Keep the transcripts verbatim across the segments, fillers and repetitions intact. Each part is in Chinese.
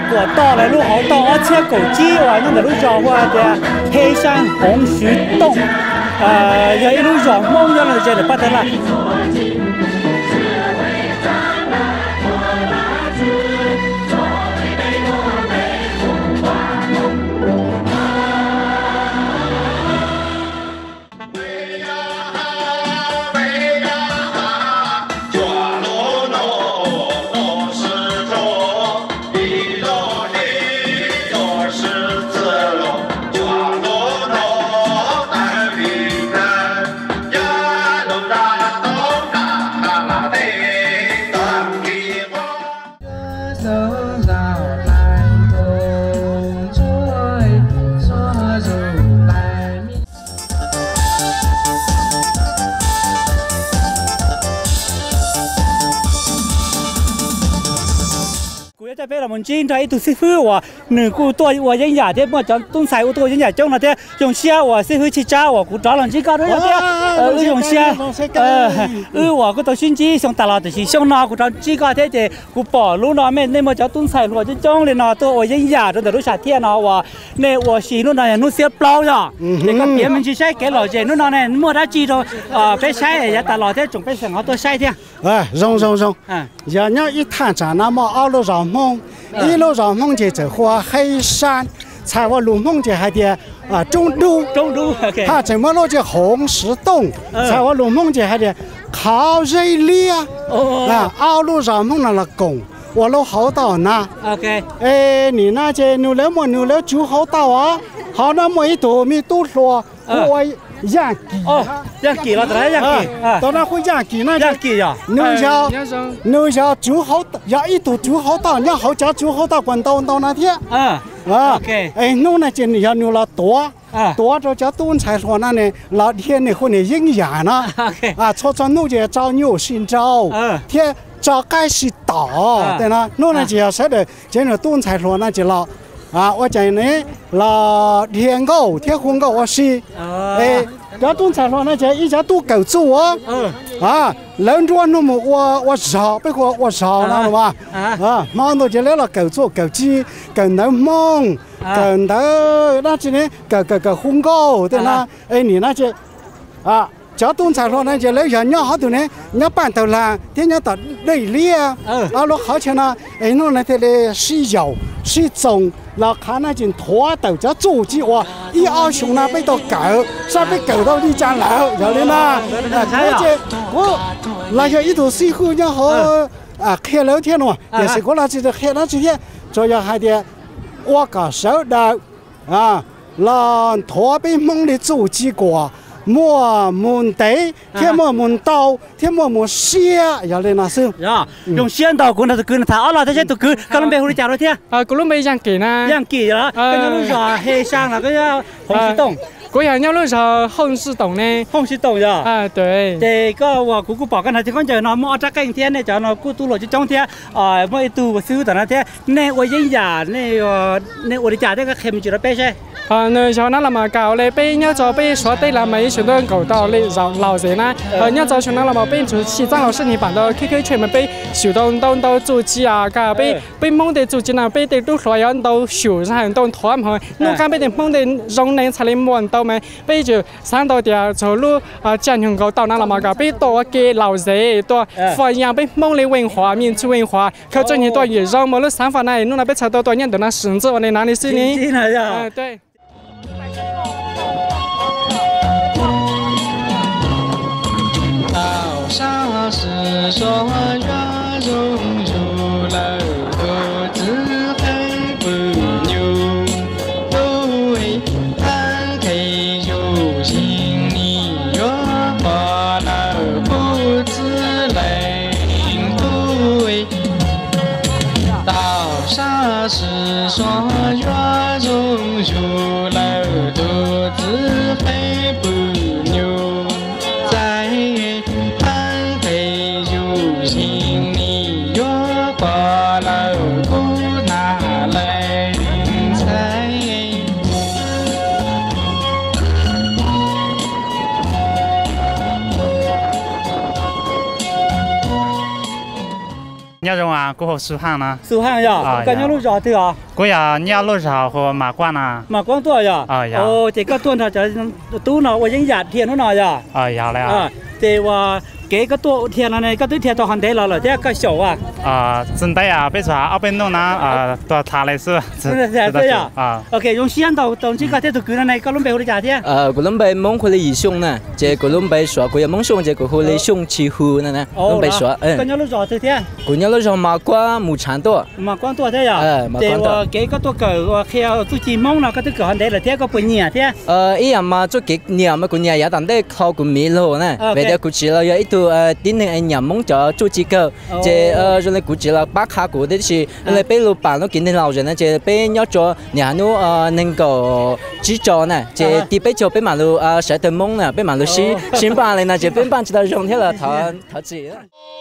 果到了路好到而且狗鸡哇那的路上话的黑山红石洞，呃，有一路上梦要了这里不得了。在被我们经常一度师傅我女姑多我人家的么讲东西我多人家种了的用些我师傅去家我姑找人去搞的呃用些呃呃我个到孙子上大佬的是上那姑找去搞的的姑保路那面那么叫东西我就种了那多我人家的都夏天那我那我是路那路些包呀那个别人去晒给老姐路那呢莫他知道啊被晒也大佬的准备上好多晒的哎容容容嗯人家一探查那么二路上梦一路上梦见这花黑山，才我路梦见还的啊中路中路， 他怎么路见红石洞，才我路梦见还的靠瑞丽啊，啊二路上梦那了拱，我路好到那 ，OK， 哎你那些牛了么牛了就好到啊，好那么一朵米都说我。养鸡哦，养鸡了，当然养鸡啊，当然会养鸡那养鸡呀， 牛小牛小就好，要一度就好到，要好家就好到关到到那天啊啊 ，OK， 哎，弄那件要牛了多啊， 多着叫东才说那呢，老天呢和你营养呢 ，OK， 啊，错错弄着找牛新找，嗯，天找该是倒，对啦，弄那就要说的，今日东才说那就了。啊，我讲呢，那天狗、天红狗我是，哎，这东菜说那叫一家都狗做啊，嗯，啊，人做那么我我少，不过我少了嘛，啊，忙到就来了狗做狗鸡、狗能梦、狗头，那今天狗狗狗红狗对啦，哎，你那些，啊。叫东菜说那些老人家好多呢，人家搬到了，天天到那里啊，啊，那好像呢，哎，弄那些嘞水饺、水粽，然后看那件拖豆叫煮鸡哇，一二熊呢被到狗，啥被狗到你家楼，有的呢，啊，而且我那些一头水壶然后啊开楼天了，也是过那几天开那几天，主要还得我搞手的啊，让拖被猛的煮鸡锅。莫门地，天莫门刀，天莫门蟹，要来那是呀，用线刀工那是工他，阿拉这些都工，可能背后的家伙天啊，可能没养鸡呢， 养鸡了，跟那路上黑山那个叫红石洞， 嗰人有路上红石洞呢， 红石洞呀， 啊对， 这个我姑姑报跟他就讲就那么这个天呢，就那姑都落去种天，啊，么一度我收到那天，那我人家那个那我的家这个开门就来背噻。 啊，那像那那么搞嘞，被人家被说对了，没选择搞到嘞，让老人呢，呃，人家早选那那么被就西藏老师你办到 Q Q 全部被手动动到主机啊，噶被被蒙的主机呢，被的都所有都手上都拖嘛，那刚被的蒙的容能才能摸到嘛，被就上到点走路啊，讲用搞到那那么搞，被多给老人多发扬被蒙的文化、民族文化，靠这些多也让么了想法呢，弄那被炒到多年的那绳子，我那哪里是呢？ 啊， 对。 道上是说月融入了独自很不牛，对，摊开有心里月花了不自来对，道上是说月融入了独自很不牛。 nhà rồng à, cô học sư hàng nè. Sư hàng ya, cái nhau lúc rõ thì à. Cô ya nhà lúc rõ cô mà quan à. Mà quan tuổi ya. Ờ ya. Ồ, thì cái tuần thà cho tú nó, tôi vẫn giả thiền nó nói ya. Ờ ya lại à. Thìว่าcái cáiตัวเทียนnày cáiตัวเทียนตัวหันเดเราเลยที่ก็小啊。 啊，真的呀，别说เอาไป弄นะ啊，ตัวทาเลยสิ是是是呀。啊。OK， 用西安到到这个ที่ตัวคือในก็ล้มไปหัวจ่าที่เอ่อก็ล้มไปมงคลอีช่วงน่ะเจก็ล้มไปสวก็ยังมงช่วงเจก็หัวเลยช่วงชีหูนั่นนะล้มไปสวเออก็ยังรู้จ่าที่ที่ก็ยังรู้จ่ามากกว่าหมู่ชันตัวมากกว่าตัวที่呀เออมากกว่าตัวเจว่าก็ตัวเกิดว่าแค่ตัวจีมงนะก็ตัวเกิดหันเดเลยที่ก็เป็นเนี่ยที่เอ่ออีอย่างมาตัวเกิดเนี่ยมันก็เนี่ยอย่าตั้งแต่เขาก็มีโลนะเวลากูจีเรา有一度呃顶年哎年梦叫做机构这呃就来估计了把卡过的是来被老板都今天老人呢这被要做然后呃能够制造呢这第被就被马路呃谁的梦呢被马路是新办的呢这被办起来用天了他他自己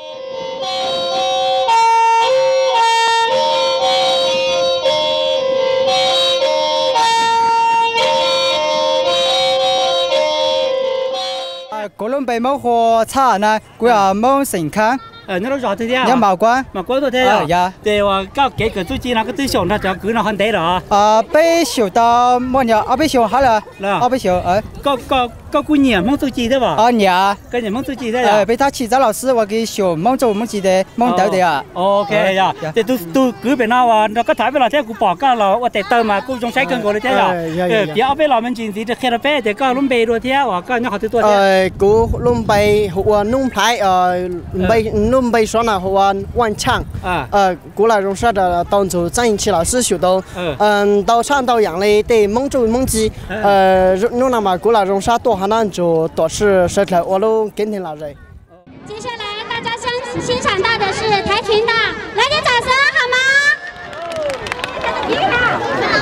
哥伦比冇喝茶呢，佢又冇成康。 呃，你都rõ啲啲有毛關， 毛關都睇啊。呀，即係話交幾個最近那個對象，他就舉到很低了啊。 啊，被小到乜嘢？啊，被小好了，啊，被小，誒， 個個個姑娘蒙住記得吧？ 啊，娘， 個人蒙住記得呀。 誒，被他起早老師話佢小蒙住蒙記得蒙到的啊。 OK 呀，即都都舉俾那話，那個台俾那啲古寶家佬，我哋對嘛，古種細個嗰啲睇呀。誒，別後俾老們見時就開到俾，就個攏俾多啲，話個人好多啲。 誒，古攏俾話弄牌誒，俾弄俾說那話萬唱啊，誒，古來用說的當做張英奇老師學到，嗯，到上到陽嘞對蒙住蒙記，誒，弄那麼古來用說多哈那就多是說出來，我都跟聽了人。 接下來大家欣欣賞到的是台琴的，來點掌聲好嗎？你好，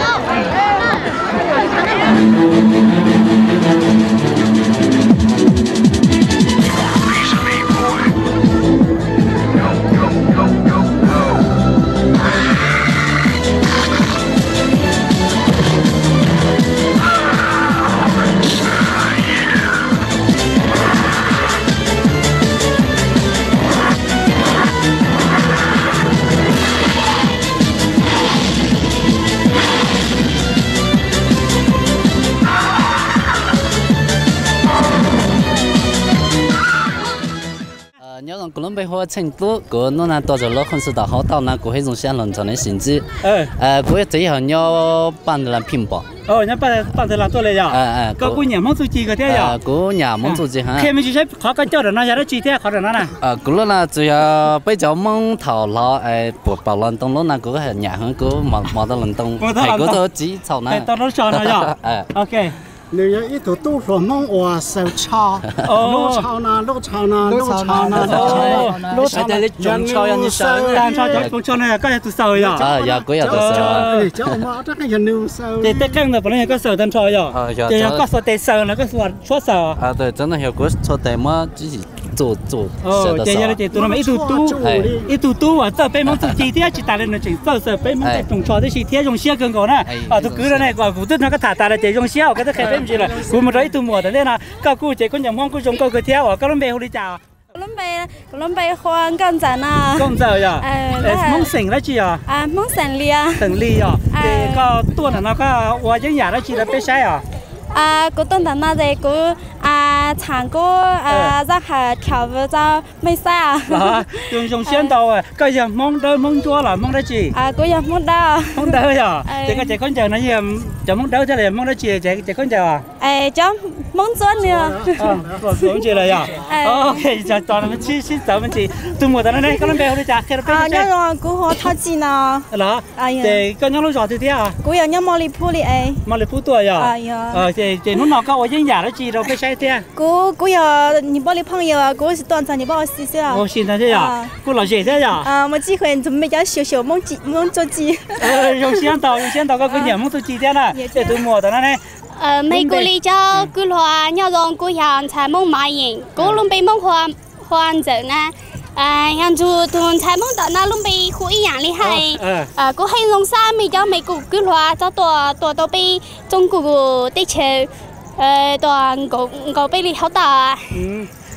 哥伦比亚成都，哥侬那到着老很是大好到那过迄种些农场的性质。呃，呃，过这后要办的那屏保。 哦，人办办的那多来呀。哎哎，个姑娘蒙住几个的呀？ 姑娘蒙住几哈？ 开门就是考个叫的那些的几天考的那呢？ 呃，过了那只要比较蒙头老哎，不不乱动了那个还年很个冇冇得乱动，还个都几草呢？ 到了草呢呀？哎 ，OK。 你有一头都说梦哇手抄，路抄呢，路抄呢，路抄呢， 路抄呢，中抄呀，你手， 单抄就中抄呢，个也都手呀。 啊，呀，个也都手。 叫嘛，这个也牛手。 这这更的不能个手单抄呀。啊，呀。这要个说得手那个说说手。 啊，对，真的有个说得嘛，只是做做。 哦，这样的这多那么一嘟嘟，一嘟嘟啊，这被蒙自己的去打的那种，这是被蒙在中抄的是天用些更高呢。啊，都隔了那个，古都那个塔塔的这用些，我跟他开。กูมาได้ตัวหมดแต่เนี่ยนะก็กูเจ๊คนอย่างมองกูจงก็เที่ยวก็ล้มเบลเลยจ้าล้มเบลล้มเบลควงกันจ้านะกันจ้าอ่ะเออมองสิงแล้วจีอ่ะอ่ามองสิงเลียสิงเลียอ่ะเจ๊ก็ตัวนั้นก็ว่ายังอยากแล้วจีแล้วไปใช้อ่ะอ่ากูต้นแต่น่าจะกูอ่าฉันกูอ่าจะหาแถวจะไม่ใช่อ่ะเหรอ用用先到啊ก็ยังมองได้มองตัวหรอมองได้จีอ่ากูยังมองได้มองได้อ่ะเจ๊ก็เจ๊คนเจอนะยังจะมองได้จะเลยมองได้จีเจ๊เจ๊คนเจออ่ะเอ้จะมองตัวเนี่ยอ๋อมองจีเลยอ่ะโอเคจะตอนนั้นชี้ชี้ตัวมันจีตัวหมดแล้วนะก็ต้องไปเอาเลยจ้ะแค่เราไปอ่าเนี่ยรอกูหัวท้อจีนะเหรอเจ๊ก็ยังรู้จักที่ที่อ่ะกูยังยังมอลิพูเลยเอ้มอลิพูตัวอ่ะอ่าเออเจ๊เจ๊นู้นน้องก็ว่ายังอยากแล้วจีเราไปใช้ที่กูกูอยาก你帮你朋友啊，กู是短暂你帮我试试啊。 我现在这样，กู老谢这样。 啊，我机会准备叫小小蒙鸡蒙做鸡。 呃，用先到用先到个姑娘蒙做鸡的了，这都摸的了呢。 呃，美国里叫古话，要让古乡才蒙马人，古龙被蒙换换走呢。呃，像就同才蒙到那龙被虎一样厉害。呃，古黑龙山没叫美国古话，叫多多都被中国地球。呃，toàn狗狗被里好大啊。 嗯，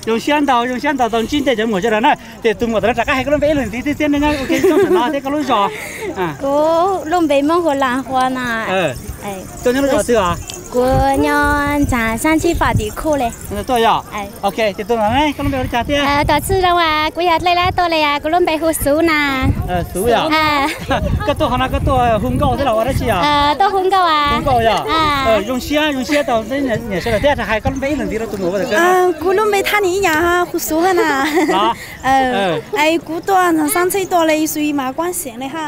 用香道用香道当金的就冇咗啦呢，แต่ตัวหมดแล้วจากก็ให้ก็ลงไปเลยที่เส้นนั้นโอเคต้องชนะที่ก็รู้จ่ออ่ากูลงไปมองหัวหลังหัวน่ะเออไอ้ตัวนี้รู้จ่อซื้ออ่ะกูย้อนจาก上去法底裤เลยตัวย่อไอ้โอเคจะตัวไหนก็ลงไปรู้จ่อที่เออต่อซื้อแล้วว่ากูอยากเลยแล้วตัวเลยอ่ะกูลงไปหูสูน่ะเออสูย่ออ่าก็ตัวขนาดก็ตัวหุ่นเก่าที่เราว่าได้ชีอ่ะเออตัวหุ่นเก่าอ่ะหุ่นเก่าย่อเออ用เสีย用เสียตอนนี้เนี่ยเนี่ยใช่แล้วแต่ให้ก็ลงไปอีกหนึ่งทีเราตัวหนูว่าจะเออกูลงไปท่านี้อย่างฮะหูสูน่ะเออไอ้กูตัวทาง上次ตัวเลย属于马关线เลย哈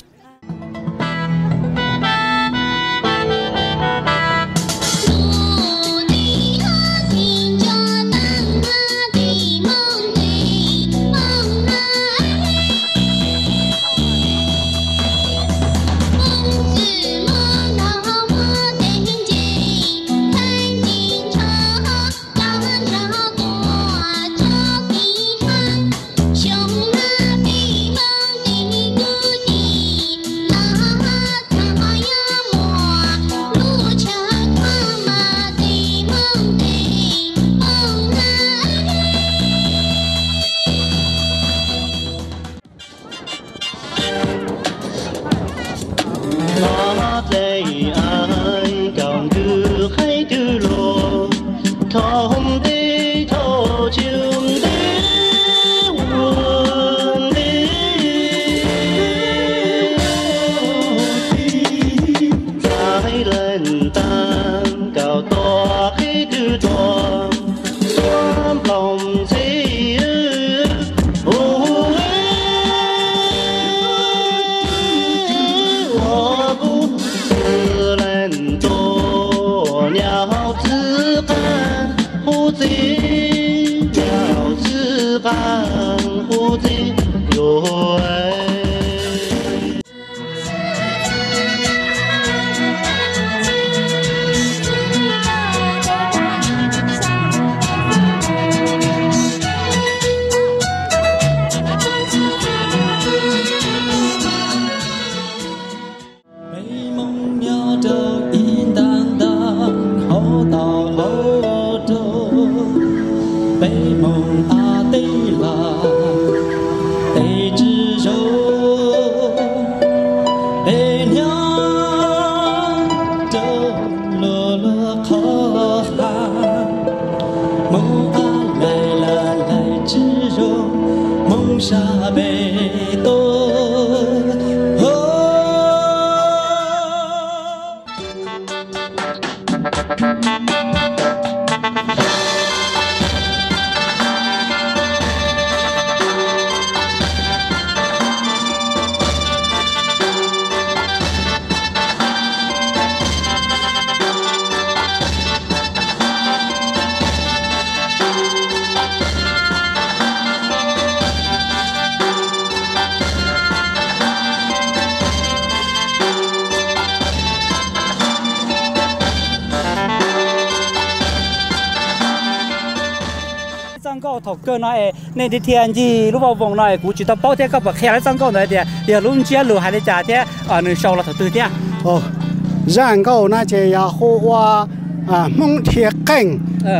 thọ cơ nói nên thì thiên gì lúc vào vòng này cũng chỉ tao bao thế các bậc khéo sang câu này thì giờ lúc chia lù hay là trả thế ở nơi sau là thọ tư thế ồ giang câu na chỉ là hồ hoa à mong thiệt cảnh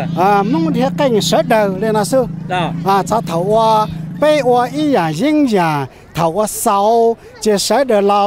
à mong thiệt cảnh sợ đầu lên là sư à cho thầu hoa bây hoa ý à riêng à thầu hoa sau chỉ sợ được là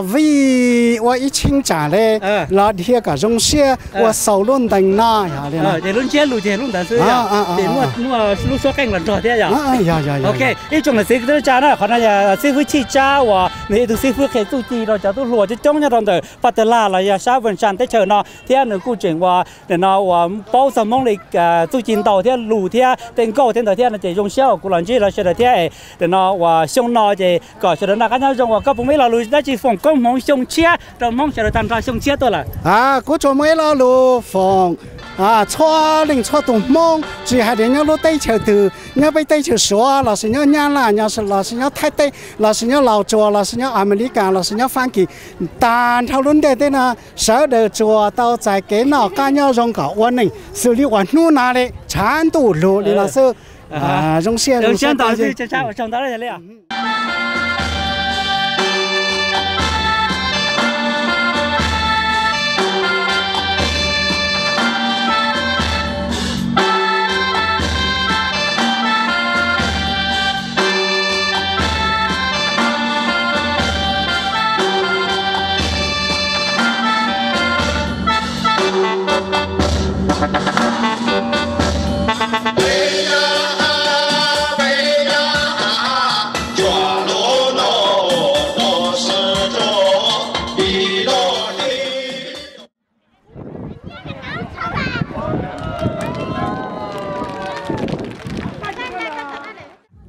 vì hoa ý chính trả lên là thiệt cả trong xe hoa sau luôn đánh na à lên là để luôn chia lù thì luôn đã sư để mua mua lúc số cảnh lần trò thế à ok ý chung là sư cái cha đó còn là sư phụ chỉ cha và nếu từ sư phụ khai tu chi rồi cho tu lùa cho trong nhà đồng đời bắt đầu là là sao vẫn sản tới chờ nó thế nữa câu chuyện và để nó và bao giờ mong lịch tu chi đầu thế lù thế tên câu thế thế là chỉ dùng xe của lần chỉ là sẽ thế để nó và xong nó thì có cho nó cái nhau dùng và các bố mấy là lù đã chỉ phòng công mong xong chia rồi mong sẽ được thành ra xong chia thôi là à của cho mấy là lù phòng à cho linh cho tụng mong chỉ hai đứa nhau lù tây chờ từ nhau bây tây chờ số là sự nhau nhà là nhau là sự nhau thái tây là sự nhau lào chùa là sự nhau America là sự nhau Phan Kỳ tàn theo luôn đây tên là sở được chùa tao giải kế nào cá nhau dùng cả quan này xử lý hoàn nu nào đấy chán tủ lù đi là sư à dùng xe dùng xe tao thì chắc chắn trong đó là gì ạ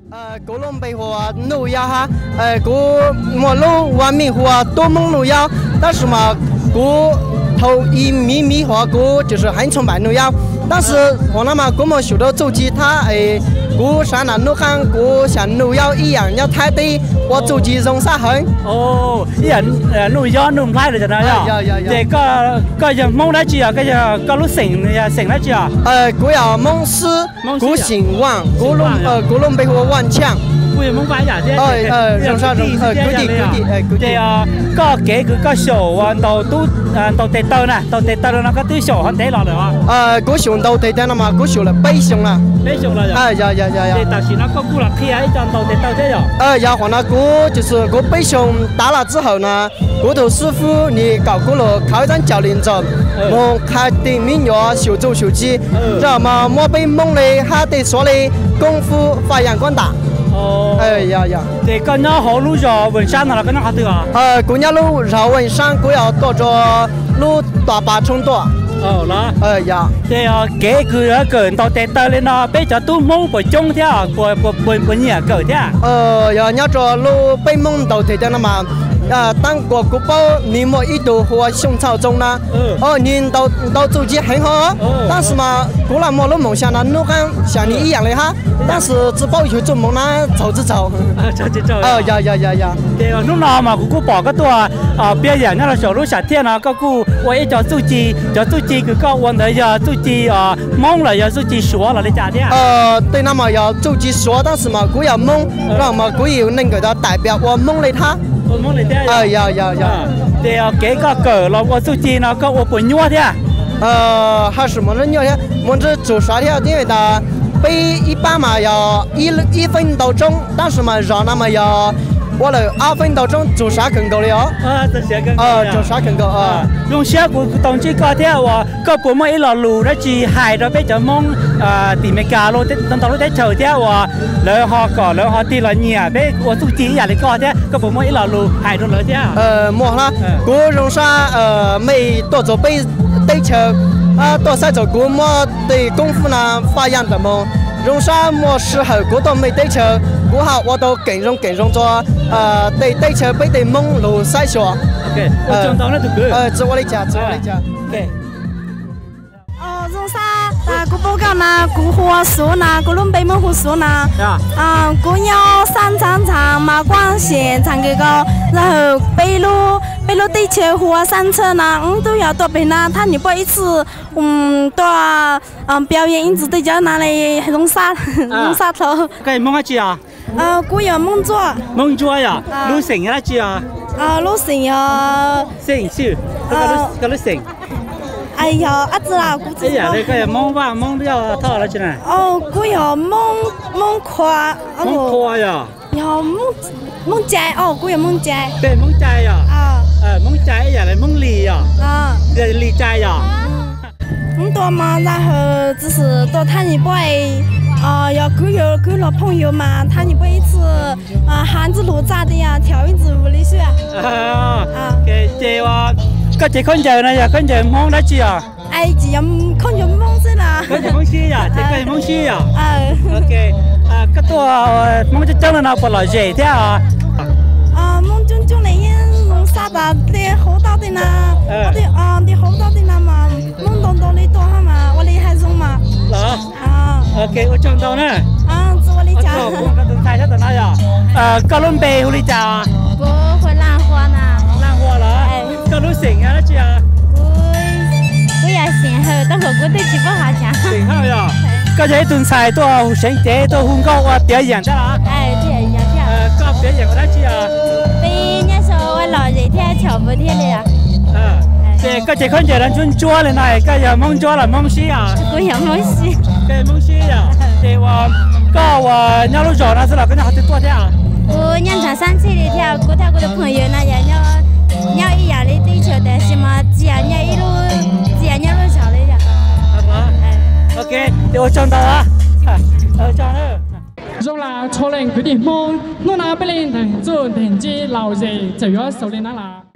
呃，哥伦比亚农药哈，呃，哥莫路完美化多蒙农药，但是嘛，哥头一米米化哥就是很崇拜农药，但是我那么哥们学到手机，他哎，哥上那农行，哥像农药一样要太低，我手机容杀很。 哦，一样呃农药农太了就那样。 有有有。 这个个就蒙来住啊，个就个路城呀城来住啊。 呃，哥要蒙斯，哥姓王，哥伦呃哥伦比亚顽强。 กูยังมุ่งไปอย่างที่เออเออรงชาติเออกูดีกูดีเออกูดี thì có kế cứ có sổ đầu tu đầu tết tơ nè đầu tết tơ nó có tư sổ hơn thế là được không? ờกูsổ đầu tết tơ màกูsổ là bảy sổ là bảy sổ là rồi à dạ dạ dạ dạ thì但是那个古老开一张đầu tết tơ thế rồi 呃然后呢กู就是กูbảy sổ打了之后呢กู头师傅你搞过了考一张教练证我开定名药修走修机然后嘛莫被蒙嘞还得说嘞功夫发扬光大 哎呀呀！ 这个鸟好路绕文山那个那哈对啊？ 呃，公鸟路绕文山，我要到着路大巴冲多。 哦啦。 哎呀， 这啊，这个个到得到了呢，被着都蒙不中条，不不不不热够的。 呃，要鸟着路被蒙到得的了嘛？啊，当国古堡泥膜一度和熊草中呢，哦，您到到手机很好，但是嘛，过了没了梦想呢，我看像你一样的哈，但是只保有做梦呢，走着走， 走着走， 哦呀呀呀呀， 对啊，弄那嘛，我报个多啊，别人那小路夏天呢，个我我一叫手机，叫手机个个问的呀，手机啊懵了呀，手机说了的家的。 呃，对，那么要手机说，但是嘛，我要懵，然后嘛，我又能够到代表我懵了他。 我蒙了的呀， 哎呀呀呀！ 对呀，这个狗了，我手机那个我不鸟的。 呃，还是么子鸟的？么子做啥的？因为它比一般嘛要一一分多钟，但是嘛让那么要我了二分多钟做啥更高了哦？ 啊，这些更高。 啊，做啥更高啊？ 用小股当这个的话，个不么一路路那只海到被着蒙啊，地面架路的，等到路在头的话，两下个两下地了年，被我手机也来搞的，个不么一路路海到了的。 呃，么啦，我用啥呃没多做被对球啊，多晒做我么对功夫呢发扬的么？ 用啥么时候我都没对球，不好我都更容更容做，呃，对对球被对猛路赛说。 OK， 我讲到那就对。 呃，这我的家，这我的家。 对。 哦，用啥？啊，我不讲呢，我喝水呢，我拢被么喝水呢？啊，我要三长长，马光线长个高，然后背路背路对球和三车呢，嗯都要多背呢，他你不一次。 嗯，多嗯表演，因此对家拿来弄啥弄啥头。 该蒙阿姐啊？ 呃，我要蒙桌。 蒙桌呀？路城呀姐啊？ 啊，路城呀。 城是，个路个路城。 哎呀，阿子啦，我知道。 哎呀，那个蒙吧，蒙要套了起来。 哦，我要蒙蒙胯。 蒙胯呀？ 要蒙蒙寨哦，我要蒙寨。 对，蒙寨呀。啊。呃，蒙寨呀，来蒙里呀。 啊。 个里寨呀。 很多嘛，然后只是到他那边，啊，要跟有跟了朋友嘛，他那边一次啊，汉子路咋的呀，跳一支舞的水啊。 啊啊，给这话，个这看着呢呀，看着蒙得住啊。 哎，这样看着蒙死啦。 看着蒙死呀，这个蒙死呀。 啊。 OK， 啊，个多蒙就整了那不老热的啊。 啊，蒙整整那样弄啥的，的好大的呢，我的啊的好大的呢嘛。 蒙东东的多好嘛，我厉害种嘛。 啊。 啊。 OK， 我讲到呢。 啊，是我的家。 我跟东台下在哪呀？呃，哥伦比亚的家。 我会兰花呢。 兰花了。哎。哥伦城啊，那家。 我我也信号，但是我对起不下讲。 信号呀。刚才一顿菜都成这都很高啊，表演的啦。 哎，表演的。 呃，搞表演的那家。 被人家说我老热天跳不天的呀。 啊。 这个这看见人准做了呢，个要蒙做了蒙西啊， 我要蒙西， 个蒙西呀，这话个我鸟路做那是了，跟人好多天啊。 我娘穿三岁的条，过他我的朋友那样鸟鸟一样的对球，但是嘛，只要鸟一路只要鸟路上的呀。 好吧，哎 ，OK， 我讲到啊，我讲了。 用啦，初零佢哋蒙，我那俾你停做停止留意，就要手里拿啦。